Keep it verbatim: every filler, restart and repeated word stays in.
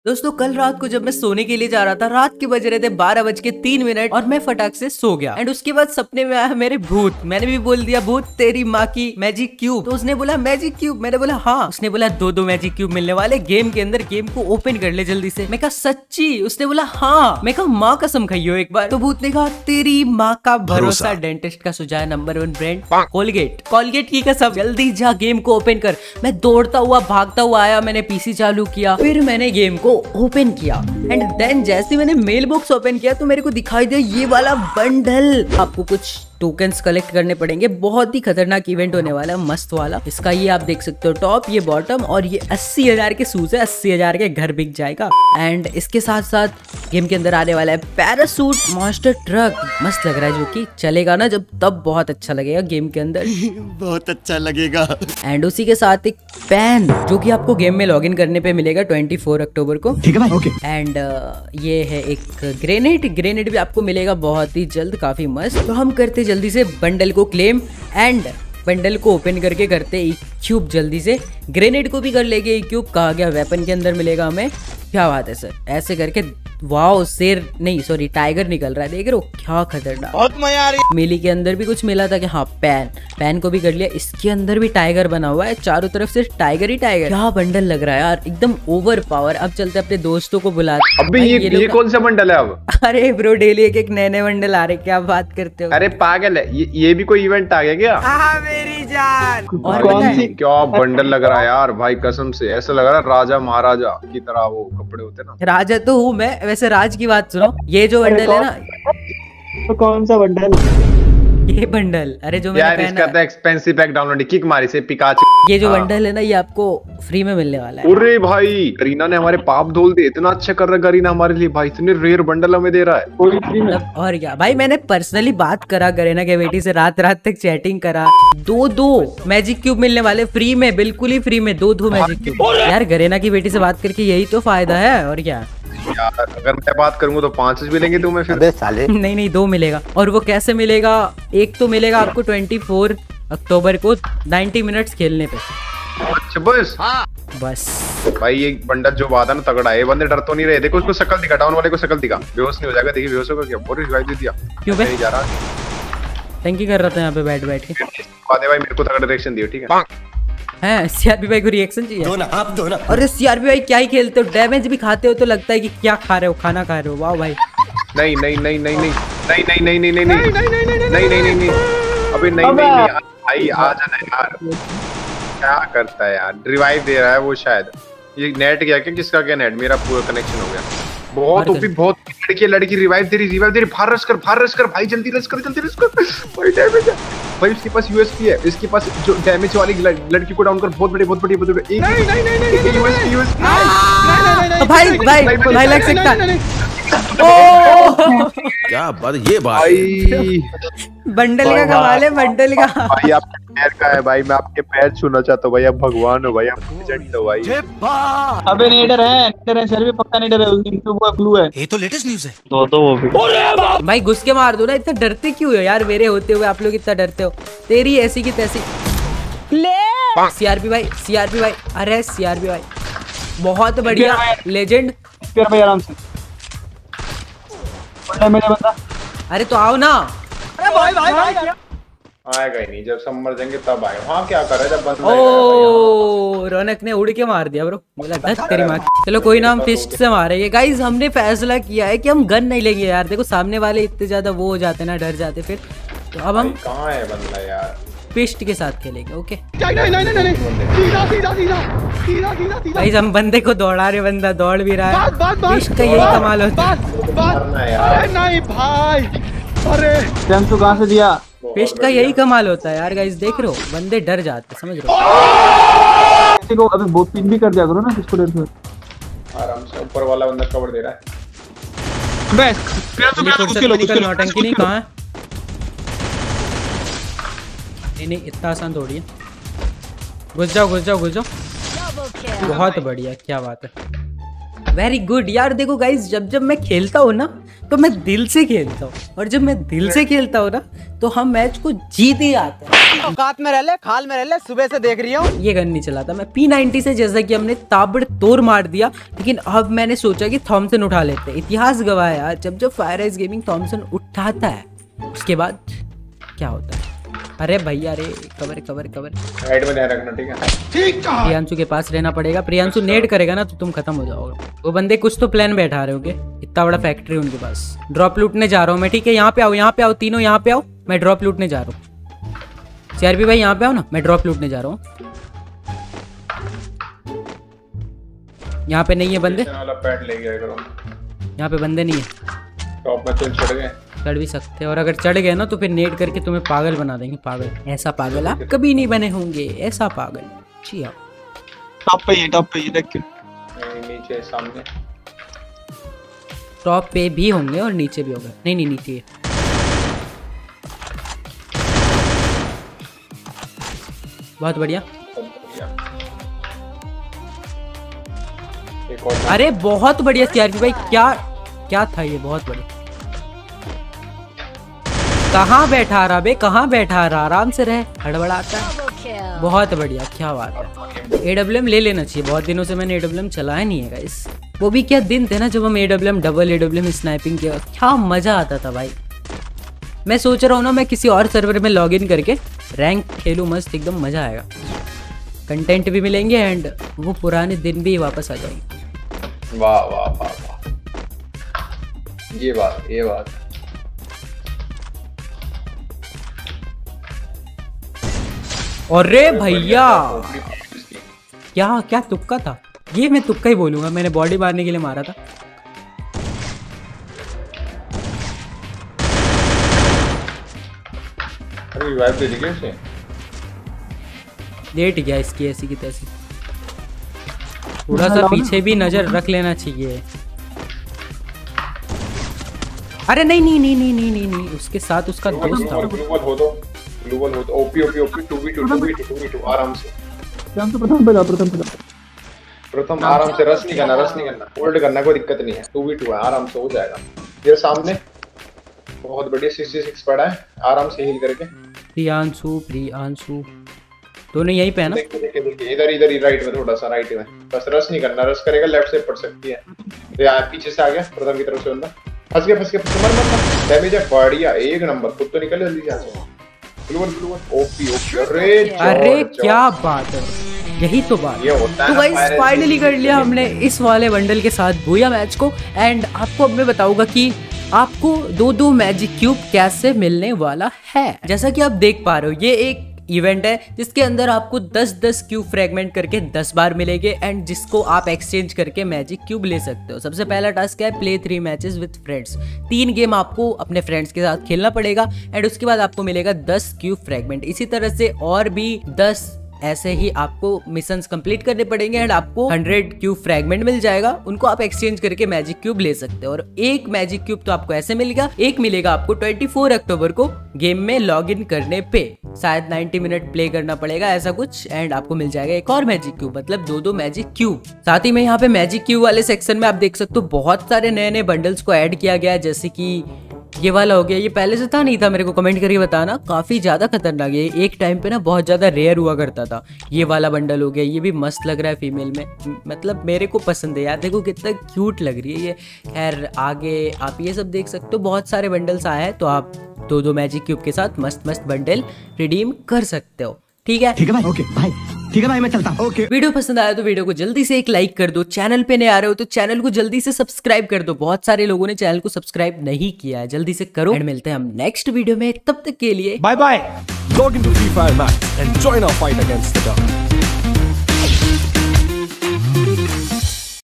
दोस्तों कल रात को जब मैं सोने के लिए जा रहा था, रात के बज रहे थे बारह बज के तीन मिनट और मैं फटाक से सो गया। एंड उसके बाद सपने में आया मेरे भूत। मैंने भी बोल दिया भूत तेरी माँ की मैजिक क्यूब। तो उसने बोला मैजिक क्यूब, मैंने बोला हाँ। उसने बोला दो दो मैजिक क्यूब मिलने वाले गेम के अंदर, गेम को ओपन कर ले जल्दी से। मैं कहा सच्ची? उसने बोला हाँ। मैं कहा माँ कसम खाइयो एक बार। तो भूत ने कहा तेरी माँ का भरोसा। डेंटिस्ट का सुझाव number one brand Colgate. Colgate की कसम जल्दी जा गेम को ओपन कर। मैं दौड़ता हुआ भागता हुआ आया, मैंने पीसी चालू किया, फिर मैंने गेम को ओपन किया। एंड देन जैसे मैंने मेल बॉक्स ओपन किया तो मेरे को दिखाई दिया ये वाला बंडल। आपको कुछ टोकन्स कलेक्ट करने पड़ेंगे। बहुत ही खतरनाक इवेंट होने वाला है, मस्त वाला। इसका ये आप देख सकते हो टॉप, ये बॉटम, और ये अस्सी हजार के शूज है। अस्सी हजार के घर बिक जाएगा। एंड इसके साथ साथ गेम के अंदर आने वाला है पैरासूट मॉन्स्टर ट्रक। मस्त लग रहा है, जो कि चलेगा ना जब तब बहुत अच्छा लगेगा गेम के अंदर। बहुत अच्छा लगेगा। एंड उसी के साथ एक पेन जो कि आपको गेम में लॉगिन करने पे मिलेगा चौबीस अक्टूबर को। ठीक है भाई, ओके। एंड uh, ये है एक ग्रेनेड। ग्रेनेड भी आपको मिलेगा बहुत ही जल्द, काफी मस्त। तो हम करते जल्दी से बंडल को क्लेम एंड बंडल को ओपन करके करते एक क्यूब जल्दी से। ग्रेनेड को भी कर लेंगे एक क्यूब। कहा गया वेपन के अंदर मिलेगा हमें। क्या बात है सर, ऐसे करके वाओ शेर नहीं सॉरी टाइगर निकल रहा है, देख रहे हो क्या खतरनाक। बहुत मजा आ रही है। मिली के अंदर भी कुछ मिला था कि हाँ पैन पैन को भी कर लिया। इसके अंदर भी टाइगर बना हुआ है, चारों तरफ से टाइगर ही टाइगर। क्या बंडल लग रहा है यार, एकदम ओवर पावर। अब चलते अपने दोस्तों को बुलाते। अभी ये, ये, ये कौन सा बंडल है अब? अरे ब्रो डेली एक एक नए नए बंडल आ रहे, क्या बात करते हो? अरे पागल है, ये, ये भी कोई इवेंट आ गया क्या? हाँ मेरी जान। और कौन सी? क्या बंडल लग रहा है यार भाई, कसम से ऐसा लग रहा है राजा महाराजा की तरह वो कपड़े होते ना। राजा तो हूँ मैं, वैसे राज की बात सुनो। ये जो बंडल है ना, तो कौन सा बंडल? ये बंडल, अरे जो मैंने यार इसका तो एक्सपेंसिव पैक डाउनलोड किक मारी से पिकाचू। ये जो बंडल है ना, ये आपको फ्री में मिलने वाला है। अरे भाई करीना ने हमारे पाप धोल दिए, इतना अच्छा कर रहा है करीना हमारे लिए भाई, इतने रेयर बंडल हमें दे रहा है। मतलब और क्या भाई, मैंने पर्सनली बात करा करीना के बेटी से, रात रात तक चैटिंग करा। दो दो मैजिक क्यूब मिलने वाले फ्री में, बिल्कुल ही फ्री में। दो दो मैजिक क्यूब। यार करीना की बेटी से बात करके यही तो फायदा है, और क्या यार। अगर मैं बात करूंगा तो पांच मिलेंगे तुम्हें फिर। अबे साले। नहीं नहीं दो मिलेगा। और वो कैसे मिलेगा? एक तो मिलेगा आपको चौबीस अक्टूबर को नब्बे मिनट्स खेलने पे। अच्छा बस हाँ बस भाई, ये बंडल जो बात है ना तगड़ा है। ये बंदे डर तो नहीं रहे। देखो उसको शक्ल दिखा, डाउन वाले को शक्ल दिखा, बेहोश नहीं हो जाएगा। देखिए बेहोश होगा क्या? पूरी रिवाइव दे दिया। क्यों बे? नहीं जा रहा, टंकी कर रहा था यहाँ पे बैठ बैठ के। बात है भाई, मेरे को तगड़ा डायरेक्शन दियो, ठीक है? हैं सीआरपी भाई को रिएक्शन चाहिए। दो ना आप दो ना। अरे सीआरपी भाई क्या ही खेलते हो, डैमेज भी खाते हो तो लगता है कि क्या खा रहे हो, खाना खा रहे हो। वाह भाई। नहीं नहीं नहीं नहीं नहीं नहीं नहीं नहीं नहीं नहीं नहीं नहीं नहीं नहीं नहीं अभी नहीं नहीं भाई आ जाना यार। क्या करता है यार, रिवाइव दे रहा है वो शायद। ये नेट गया क्या? किसका क्या नेट? मेरा पूरा कनेक्शन हो गया। बहुत ओपी, बहुत लड़की लड़की रिवाइव दे रही, रिवाइव दे रही। बाहर रश कर, बाहर रश कर भाई, जल्दी रश कर, जल्दी रश कर भाई। डैमेज है भाई, इसके पास यूएसपी है, इसके पास जो डैमेज वाली लड़की को डाउन कर। बहुत बड़ी बहुत बड़ी बहुत बड़ी। नहीं नहीं नहीं नहीं यूएसपी यूएसपी भाई भाई भाई लग सकता है। क्या बात, ये बात भाई बंडल का कमाल है, बंडल का। भाई आपके पैर का है भाई, मैं आपके पैर छूना चाहता हूँ भाई। आप भगवान हो भाई, आप लेजेंड हो भाई। अबे नेडर है, नेडर है सर भी, पक्का नेडर है। उसकी वो क्लू है। ये तो लेटेस्ट न्यूज़ है। तो तो वो भी भाई घुस के मार दो ना, इतना डरते क्यों हो यार? मेरे होते हुए आप लोग इतना डरते हो। तेरी ऐसी की तैसी। ले सीआरपी भाई, सीआरपी भाई, अरे सीआरपी भाई बहुत बढ़िया लेजेंड। फिर भाई आराम से मेरे बंदा। अरे तो आओ ना। अरे भाई भाई भाई आएगा ही नहीं, जब सब मर जाएंगे तब आएगा। वहाँ क्या कर रहा है जब बंदा? ओ रौनक ने उड़ के मार दिया ब्रो, बोला धत तेरी माँ। चलो कोई ना, हम फिस्ट से मारेंगे गाइस। हमने फैसला किया है कि हम गन नहीं लेंगे यार। देखो सामने वाले इतने ज्यादा वो हो जाते ना, डर जाते फिर। तो अब हम कहाँ है बंदा यार? फिस्ट के साथ खेलेंगे। ओके भाई, हम बंदे को दौड़ा रहे, बंदा दौड़ भी रहा है। फिस्ट का यही कमाल होता है। नहीं भाई, अरे तो कहाँ से दिया? फिस्ट का यही कमाल होता है यार गाइस, देख रहे हो बंदे डर जाते, समझ रहे हो? को अबे बहुत पिन भी कर दिया करो ना किसको डर से। आराम से ऊपर वाला बंदा कवर दे रहा है। बस फिर तो मैं उसके लोग नौटंकी नहीं। कहाँ है? नहीं नहीं इतना आसान थोड़ी है। घुस जाओ घुस जाओ घुस जाओ। बहुत बढ़िया, क्या बात है, वेरी गुड यार। देखो गाइस, जब जब मैं खेलता हूँ ना तो मैं दिल से खेलता हूँ, और जब मैं दिल से खेलता हूँ ना तो हम मैच को जीत ही आते हैं। औकात में रह ले, खाल में रह ले, सुबह से देख रही हूँ। ये गन नहीं चलाता मैं। पी नाइंटी से जैसा कि हमने ताबड़तोड़ मार दिया, लेकिन अब मैंने सोचा कि थॉमसन उठा लेते हैं। इतिहास गवाह है यार, जब जब फायर आइज गेमिंग थॉमसन उठाता है उसके बाद क्या होता है। अरे भैया अरे कवर कवर कवर साइड में ध्यान रखना, ठीक है? ठीक है। प्रियांशु के पास रहना पड़ेगा। प्रियांशु नेड करेगा ना तो तुम खत्म हो जाओगे। वो बंदे कुछ तो प्लान बैठा रहे होगे, इतना बड़ा फैक्ट्री उनके पास। ड्रॉप लूटने जा रहा हूँ मैं, ठीक है? यहाँ पे आओ, यहाँ पे आओ, तीनों यहाँ पे आओ। मैं ड्रॉप लूटने जा रहा हूँ। सीआरपी भाई यहाँ पे आओ ना, मैं ड्रॉप लूटने जा रहा हूँ। यहाँ पे नहीं है बंदे, यहाँ पे बंदे नहीं है। टॉप में चल चढ़ गए, चढ़ भी सकते हैं, और अगर चढ़ गए ना तो फिर नेट करके तुम्हें पागल बना देंगे। पागल, ऐसा पागल आप कभी नहीं बने होंगे, ऐसा पागल। जी हाँ, टॉप पे ही, टॉप पे ही देख के। नीचे सामने टॉप पे भी होंगे और नीचे भी होंगे। नहीं नहीं नीचे है। बहुत बढ़िया। अरे बहुत बढ़िया सीआरपी भाई, क्या क्या था ये, बहुत बढ़िया। कहाँ बैठा रहा बे, कहाँ बैठा रहा, आराम से रहे, हड़बड़ाता है। बहुत बढ़िया, क्या बात है। एडब्ल्यूएम ले लेना चाहिए, बहुत दिनों से मैंने एडब्ल्यूएम चलाया नहीं है गाइस। वो भी क्या दिन थे ना जब हम एडब्ल्यूएम डबल एडब्ल्यूएम स्नाइपिंग किया, क्या मजा आता था भाई। मैं सोच रहा हूँ ना मैं किसी और सर्वर में लॉग इन करके रैंक खेलूँ, मस्त एकदम मजा आएगा। कंटेंट भी मिलेंगे एंड वो पुराने दिन भी वापस आ जाएंगे। वाह वाह वाह वाह, ये बात ये बात। अरे भैया क्या क्या तुक्का था ये, मैं तुक्का ही बोलूंगा, मैंने बॉडी मारने के लिए मारा था। अरे रिवाइव दे दिया उसे, लेट गया इसकी ऐसी की तैसी। थोड़ा सा पीछे भी नजर रख लेना चाहिए। अरे नहीं नहीं नहीं नहीं नहीं नहीं नहीं उसके साथ उसका दोस्त था। ग्लोबल हो दो, ग्लोबल हो दो। OP OP OP two v two two v two two v two आराम से। प्रथम प्रथम पे जा, प्रथम पे जा। प्रथम आराम से, रश नहीं करना, रश नहीं करना, होल्ड करना, कोई दिक्कत नहीं है। टू वी टू है, आराम से हो जाएगा। ये सामने बहुत बढ़िया सिक्सटी सिक्स पड़ा है, आराम से हील करके। प्रियांशु प्रियांशु दोनों यहीं पे है ना? देखिए देखिए देखिए, इधर इधर ही राइट में, थोड़ा सा राइट में, बस रश नहीं करना। रश करेगा लेफ्ट से पड़ सकती है। तो यहाँ पीछे से आ गया प्रथम की तरफ से बंदा, फंस गया फंस गया, मर मर मर। डैमेज है बढ़िया, एक नंबर। खुद तो निकल जल्दी यहाँ से। Global global OP OP. अरे अरे क्या बात है, यही तो बात। ये होता है तो गाइस फाइनली कर लिया हमने इस वाले बंडल के साथ भूया मैच को। एंड आपको अब मैं बताऊंगा कि आपको दो दो मैजिक क्यूब कैसे मिलने वाला है। जैसा कि आप देख पा रहे हो ये एक इवेंट है जिसके अंदर आपको दस दस क्यूब फ्रेगमेंट करके दस बार मिलेंगे एंड जिसको आप एक्सचेंज करके मैजिक क्यूब ले सकते हो। सबसे पहला टास्क है play three matches with friends. तीन गेम आपको अपने फ्रेंड्स के साथ खेलना पड़ेगा एंड उसके बाद आपको मिलेगा दस क्यूब फ्रेगमेंट। इसी तरह से और भी दस ऐसे ही आपको मिशंस कंप्लीट करने पड़ेंगे एंड आपको हंड्रेड क्यूब फ्रेगमेंट मिल जाएगा। उनको आप एक्सचेंज करके मैजिक क्यूब ले सकते हो। और एक मैजिक क्यूब तो आपको ऐसे मिलेगा, एक मिलेगा आपको चौबीस अक्टूबर को गेम में लॉगिन करने पे। शायद नब्बे मिनट प्ले करना पड़ेगा ऐसा कुछ एंड आपको मिल जाएगा एक और मैजिक क्यूब, मतलब दो दो मैजिक क्यूब। साथ ही में यहाँ पे मैजिक क्यूब वाले सेक्शन में आप देख सकते हो बहुत सारे नए नए बंडल्स को ऐड किया गया है। जैसे कि ये वाला हो गया, ये पहले से था नहीं था, मेरे को कमेंट करके बताना। काफी ज्यादा खतरनाक है, एक टाइम पे ना बहुत ज्यादा रेयर हुआ करता था। ये वाला बंडल हो गया, ये भी मस्त लग रहा है फीमेल में, मतलब मेरे को पसंद है यार। देखो कितना क्यूट लग रही है ये। खैर आगे आप ये सब देख सकते हो, बहुत सारे बंडल्स आए हैं तो आप दो दो मैजिक क्यूब के साथ मस्त मस्त बंडल रिडीम कर सकते हो। ठीक है ठीक है भाई, ओके भाई, ठीक है भाई, मैं चलता हूँ। ओके वीडियो पसंद आया तो वीडियो को जल्दी से एक लाइक कर दो। चैनल पे नए आ रहे हो तो चैनल को जल्दी से सब्सक्राइब कर दो। बहुत सारे लोगों ने चैनल को सब्सक्राइब नहीं किया है, जल्दी से करो। एंड मिलते हैं हम नेक्स्ट वीडियो में, तब तक के लिए bye bye. Log into Free Fire Max and join our fight against the dark.